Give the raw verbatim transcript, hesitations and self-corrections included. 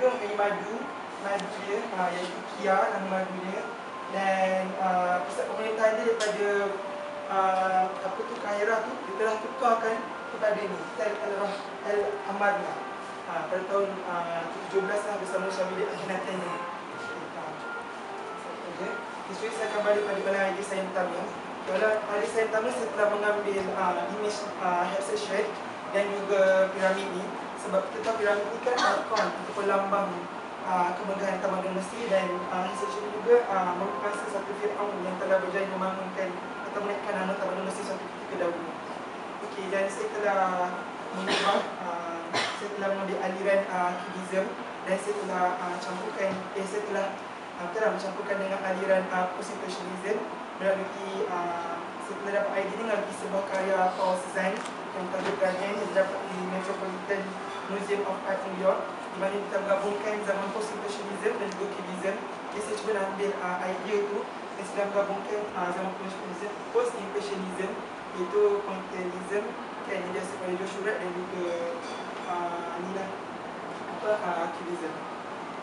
juga mempunyai madu, madu dia, uh, iaitu Kia nama madu dia. Dan uh, pusat pemerintahan dia daripada uh, apa tu Kairah tu, dia telah tukarkan kepada ni, Tel Al-Amarna uh, pada tahun uh, tujuh belas lah bersama suami dia Akhenaten ni. Okay. Sesuai saya akan balik pada balang idea saya yang pertama. Dalam idea saya pertama, saya telah mengambil uh, image uh, Hatshepsut dan juga piramid ni. Sebab kita tahu piramid ni kan ikon ataupun lambang uh, kemegahan tamadun Mesir, dan uh, Hatshepsut juga uh, merupakan satu Fir'aun yang telah berjaya membangunkan atau menaikkan nama tamadun Mesir suatu ketika dahulu. Okey, dan saya telah mengubah, uh, saya telah mengambil aliran uh, Cubism, dan saya telah uh, campurkan, eh saya telah uh, telah mencampurkan dengan aliran uh, Post-Impressionism melalui uh, saya telah dapat idea ni melalui sebuah karya Paul Cézanne yang tajuk Guardian yang terdapat di Metropolitan Museum of Art New York, di mana kita menggabungkan zaman Post-Impressionism dan juga Cubism. Jadi saya cuba nak ambil uh, idea tu dan sedang menggabungkan uh, zaman Post-Impressionism, iaitu Pointillism kan, yang dihasilkan oleh Joe Seurat, dan juga uh, ni lah apa uh, Cubism.